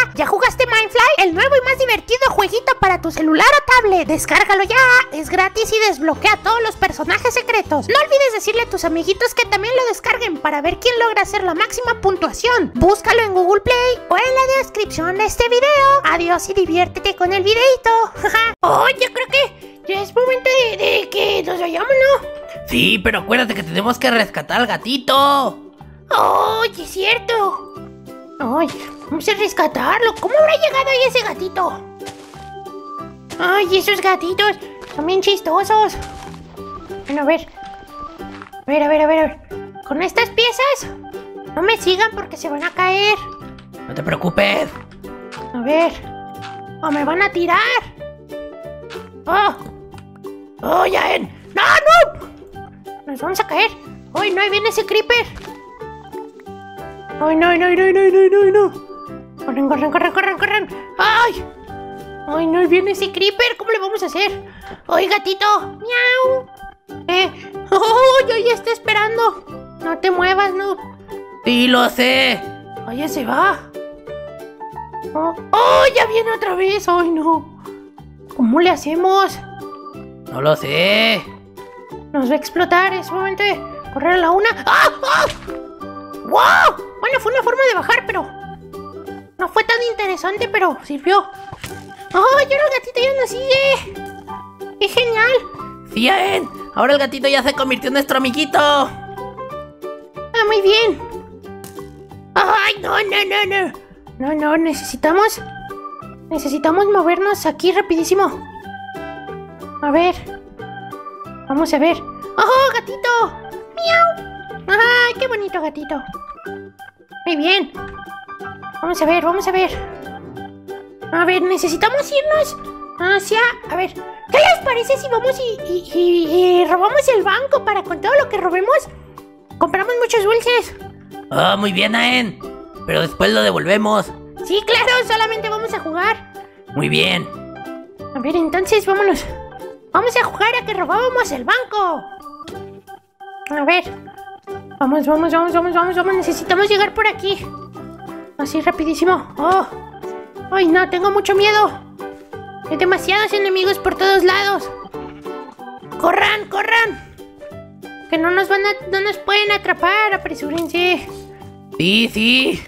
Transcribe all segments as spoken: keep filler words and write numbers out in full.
¿Ya jugaste Minefly? El nuevo y más divertido jueguito para tu celular o tablet. Descárgalo ya, es gratis y desbloquea todos los personajes secretos. No olvides decirle a tus amiguitos que también lo descarguen para ver quién logra hacer la máxima puntuación. Búscalo en Google Play o en la descripción de este video. Adiós y diviértete con el videito. Oh, yo creo que ya es momento de, de que nos vayamos, ¿no? Sí, pero acuérdate que tenemos que rescatar al gatito. ¡Oh, sí es cierto! ¡Ay, vamos a rescatarlo! ¿Cómo habrá llegado ahí ese gatito? ¡Ay, esos gatitos son bien chistosos! Bueno, a ver. A ver, a ver, a ver, a ver. Con estas piezas no me sigan porque se van a caer. No te preocupes. A ver. ¡O me van a tirar! ¡Oh! ¡Oh, ya en! ¡No, no! ¡Nos vamos a caer! ¡Ay, no! ¡Ahí viene ese creeper! ¡Ay, no, no, no, no, no, no, no! ¡Corren, corren, corren, corren, corren! ¡Ay! ¡Ay, no! ¡Ahí viene ese creeper! ¿Cómo le vamos a hacer? ¡Ay, gatito! ¡Miau! ¡Eh! ¡Oh! ¡Ya ya está esperando! ¡No te muevas, no! ¡Sí, lo sé! ¡Ay, ya se va! ¡Oh! ¡Oh! ¡Ya viene otra vez! ¡Ay, no! ¿Cómo le hacemos? No lo sé. Nos va a explotar. Es momento de correr a la una. ¡Ah! ¡Ah! ¡Wow! Bueno, fue una forma de bajar, pero no fue tan interesante, pero sirvió. ¡Oh! ¡Y ahora el gatito ya nos sigue! ¡Qué genial! Sí, Aen. Ahora el gatito ya se convirtió en nuestro amiguito. ¡Ah, muy bien! ¡Ay, no, no, no, no! No, no, necesitamos... Necesitamos movernos aquí rapidísimo. A ver. Vamos a ver. ¡Oh, gatito! ¡Miau! ¡Ay, qué bonito gatito! Muy bien. Vamos a ver, vamos a ver. A ver, necesitamos irnos hacia... A ver, ¿qué les parece si vamos y, y, y, y robamos el banco para con todo lo que robemos? Compramos muchos dulces. Ah, oh, muy bien, Aen. Pero después lo devolvemos. Sí, claro, solamente vamos a jugar. Muy bien. A ver, entonces vámonos. Vamos a jugar a que robábamos el banco. A ver. Vamos, vamos, vamos, vamos, vamos, vamos. Necesitamos llegar por aquí. Así rapidísimo. Oh. Ay, no, tengo mucho miedo. Hay demasiados enemigos por todos lados. ¡Corran, corran! Que no nos van a, no nos pueden atrapar. Apresúrense. Sí, sí.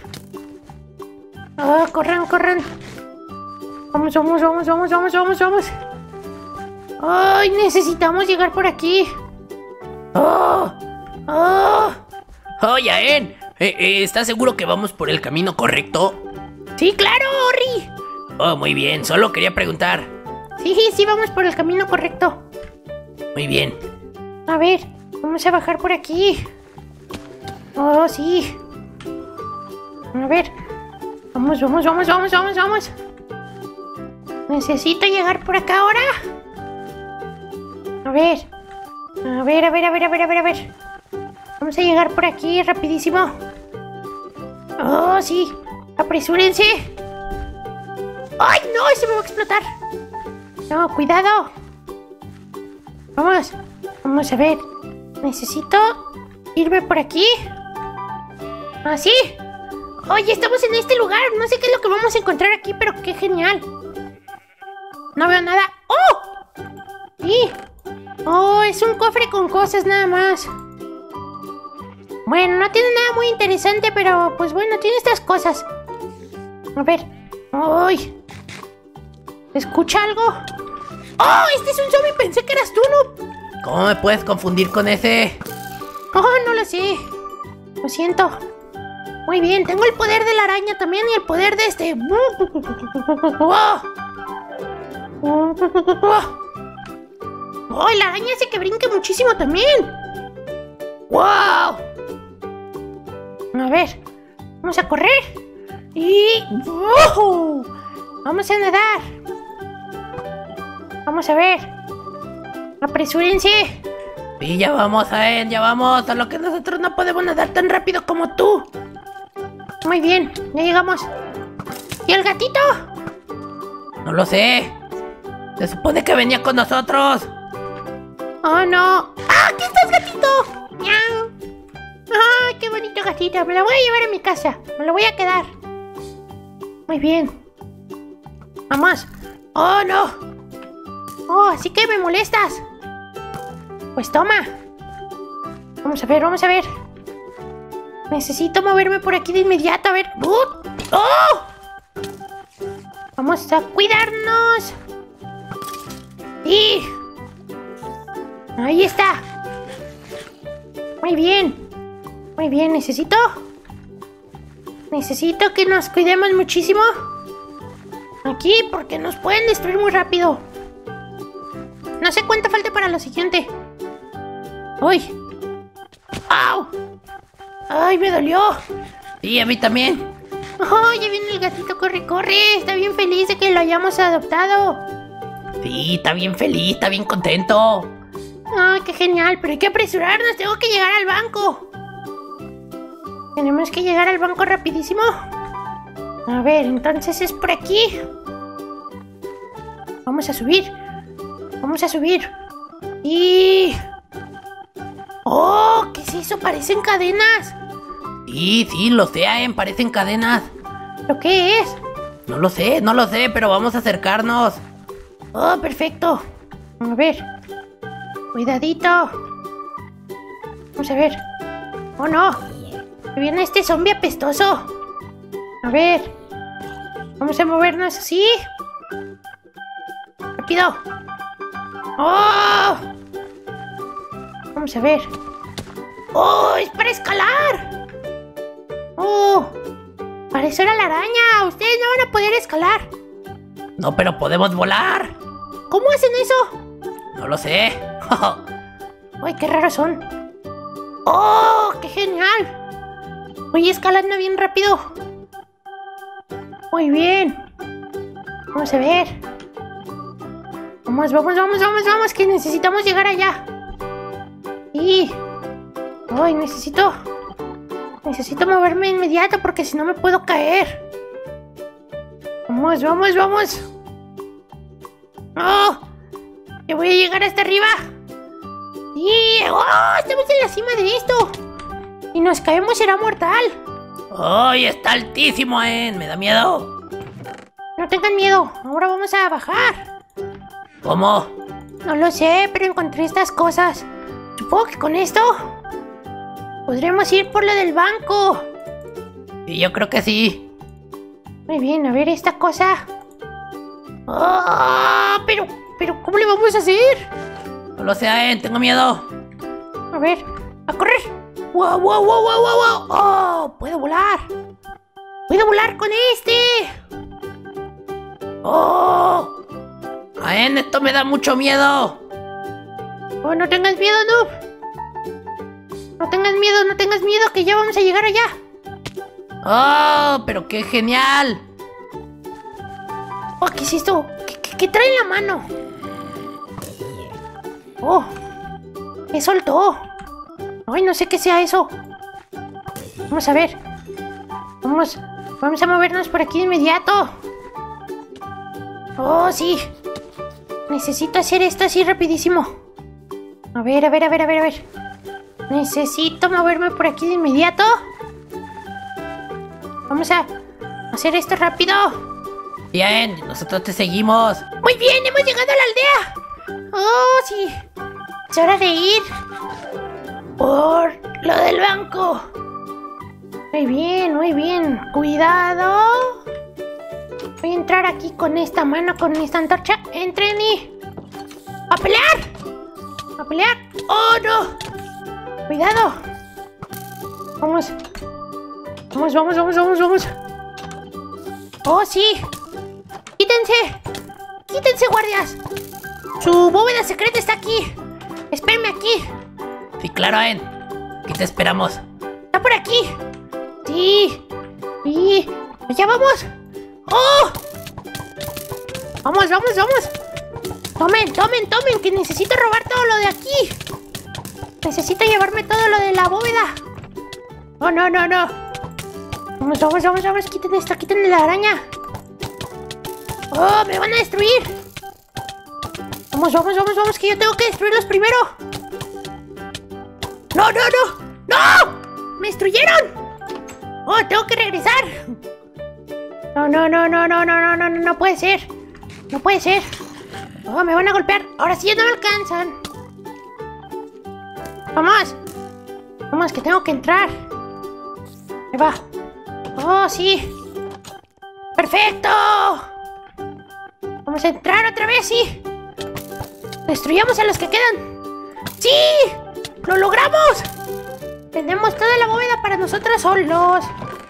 Oh, corran, corran. Vamos, vamos, vamos, vamos, vamos, vamos, vamos. Ay, necesitamos llegar por aquí. Oh, oh. Oye, Aen, eh, eh, ¿estás seguro que vamos por el camino correcto? Sí, claro, Ori. Oh, muy bien, solo quería preguntar. Sí, sí, vamos por el camino correcto. Muy bien. A ver, vamos a bajar por aquí. Oh, sí. A ver. Vamos, vamos, vamos, vamos, vamos, vamos. Necesito llegar por acá ahora. A ver. A ver, a ver, a ver, a ver, a ver, a ver. Vamos a llegar por aquí rapidísimo. Oh, sí. Apresúrense. ¡Ay, no! ¡Se me va a explotar! No, cuidado. Vamos. Vamos a ver. Necesito irme por aquí. ¿Ah, sí? Oye, estamos en este lugar. No sé qué es lo que vamos a encontrar aquí, pero qué genial. No veo nada. ¡Oh! Sí. Oh, es un cofre con cosas nada más. Bueno, no tiene nada muy interesante, pero pues bueno, tiene estas cosas. A ver. ¡Ay! ¿Escucha algo? ¡Oh! Este es un zombie. Pensé que eras tú, ¿no? ¿Cómo me puedes confundir con ese? Oh, no lo sé. Lo siento. Muy bien, tengo el poder de la araña también y el poder de este. ¡Oh! La araña hace que brinque muchísimo también. ¡Wow! A ver, vamos a correr. Y... ¡oh! Vamos a nadar. Vamos a ver. Apresúrense. Sí, ya vamos, Aen, ya vamos. A lo que nosotros no podemos nadar tan rápido como tú. Muy bien, ya llegamos. ¿Y el gatito? No lo sé. Se supone que venía con nosotros. Oh, no. ¡Ah, aquí estás, gatito! ¡Miau! ¡Ay, qué bonito gatito! Me lo voy a llevar a mi casa. Me lo voy a quedar. Muy bien. Vamos. ¡Oh, no! ¡Oh, así que me molestas! Pues toma. Vamos a ver, vamos a ver. Necesito moverme por aquí de inmediato. A ver. ¡Uh! ¡Oh! Vamos a cuidarnos. ¡Sí! Ahí está. Muy bien. Muy bien, necesito... Necesito que nos cuidemos muchísimo. Aquí, porque nos pueden destruir muy rápido. No sé cuánto falta para lo siguiente. ¡Uy! ¡Au! ¡Ay, me dolió! Sí, a mí también. ¡Oh, ya viene el gatito! ¡Corre, corre! Está bien feliz de que lo hayamos adoptado. Sí, está bien feliz, está bien contento. ¡Ay, qué genial! Pero hay que apresurarnos, tengo que llegar al banco. Tenemos que llegar al banco rapidísimo. A ver, entonces es por aquí. Vamos a subir. Vamos a subir. Y... ¡Oh! ¿Qué es eso? Parecen cadenas. Sí, sí, lo sé, Aen, parecen cadenas. ¿Pero qué es? No lo sé, no lo sé, pero vamos a acercarnos. Oh, perfecto. A ver. Cuidadito. Vamos a ver. Oh, no. Viene este zombie apestoso. A ver. Vamos a movernos así. Rápido. ¡Oh! Vamos a ver. ¡Oh! ¡Es para escalar! ¡Oh! Para eso era la araña. Ustedes no van a poder escalar. No, pero podemos volar. ¿Cómo hacen eso? No lo sé. ¡Ay, qué raros son! ¡Oh! ¡Qué genial! Voy escalando bien rápido. Muy bien. Vamos a ver. Vamos, vamos, vamos, vamos, vamos, que necesitamos llegar allá. Y... ¡ay, necesito! Necesito moverme de inmediato porque si no me puedo caer. Vamos, vamos, vamos. ¡Oh! ¡Que voy a llegar hasta arriba! ¡Sí! ¡Oh! Estamos en la cima de esto. Si nos caemos será mortal. ¡Ay, está altísimo, Aen! Me da miedo. No tengan miedo. Ahora vamos a bajar. ¿Cómo? No lo sé, pero encontré estas cosas. Supongo que con esto podremos ir por lo del banco. Sí, yo creo que sí. Muy bien, a ver esta cosa. ¡Ah! Pero, pero, ¿cómo le vamos a hacer? No lo sé, Aen, tengo miedo. A ver, a correr. ¡Wow, wow, wow, wow, wow, wow! ¡Oh! ¡Puedo volar! ¡Puedo volar con este! ¡Oh! Aen, esto me da mucho miedo. ¡Oh, no tengas miedo, noob! No tengas miedo, no tengas miedo, que ya vamos a llegar allá. ¡Oh! ¡Pero qué genial! ¡Oh, qué es esto! ¿Qué, qué, qué trae en la mano? ¡Oh! ¿Qué soltó? ¡Ay, no sé qué sea eso! Vamos a ver. Vamos, vamos a movernos por aquí de inmediato. ¡Oh, sí! Necesito hacer esto así rapidísimo. A ver, a ver, a ver, a ver, a ver. Necesito moverme por aquí de inmediato. Vamos a hacer esto rápido. Bien, nosotros te seguimos. Muy bien, hemos llegado a la aldea. ¡Oh, sí! Es hora de ir por lo del banco. Muy bien, muy bien. Cuidado. Voy a entrar aquí con esta mano, con esta antorcha. Entren y... ¡a pelear! ¡A pelear! ¡Oh, no! ¡Cuidado! Vamos. Vamos, vamos, vamos, vamos, vamos. ¡Oh, sí! ¡Quítense! ¡Quítense, guardias! Su bóveda secreta está aquí. Espérenme aquí. Sí, claro, Aen. Aquí te esperamos. Está por aquí. Sí. Sí. ¡Ya vamos! ¡Oh! Vamos, vamos, vamos. Tomen, tomen, tomen, que necesito robar todo lo de aquí. Necesito llevarme todo lo de la bóveda. Oh, no, no, no. Vamos, vamos, vamos, vamos. Quiten esto, quiten la araña. Oh, me van a destruir. Vamos, vamos, vamos, vamos, que yo tengo que destruirlos primero. No, no, no. ¡No! ¡Me destruyeron! Oh, tengo que regresar. No, no, no, no, no, no, no, no, no, no puede ser. No puede ser. Oh, me van a golpear. Ahora sí ya no me alcanzan. Vamos. Vamos, que tengo que entrar. Ahí va. Oh, sí. ¡Perfecto! Vamos a entrar otra vez, sí. Destruyamos a los que quedan. ¡Sí! ¡Lo logramos! Tenemos toda la bóveda para nosotros solos.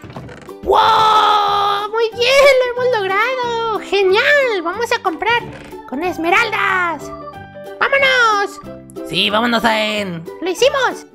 ¡Wow! ¡Muy bien! ¡Lo hemos logrado! ¡Genial! Vamos a comprar con esmeraldas. ¡Vámonos! Sí, vámonos, Aen. ¡Lo hicimos!